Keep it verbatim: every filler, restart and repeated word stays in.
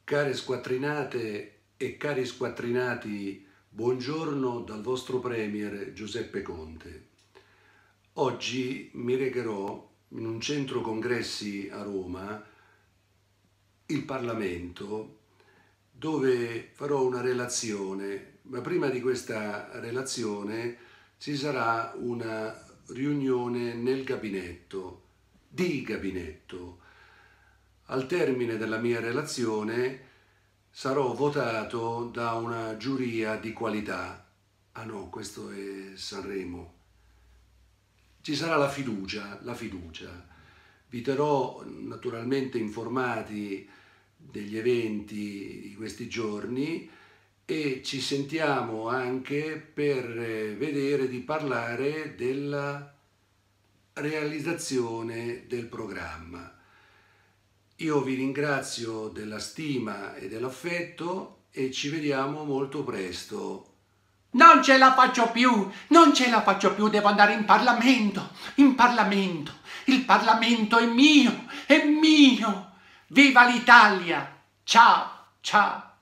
Care squattrinate e cari squattrinati, buongiorno dal vostro Premier Giuseppe Conte. Oggi mi recherò in un centro congressi a Roma, il Parlamento, dove farò una relazione, ma prima di questa relazione ci sarà una riunione nel gabinetto, di gabinetto. Al termine della mia relazione sarò votato da una giuria di qualità. Ah no, questo è Sanremo. Ci sarà la fiducia, la fiducia. Vi terrò naturalmente informati degli eventi di questi giorni e ci sentiamo anche per vedere di parlare della realizzazione del programma. Io vi ringrazio della stima e dell'affetto e ci vediamo molto presto. Non ce la faccio più, non ce la faccio più, devo andare in Parlamento, in Parlamento. Il Parlamento è mio, è mio. Viva l'Italia! Ciao, ciao.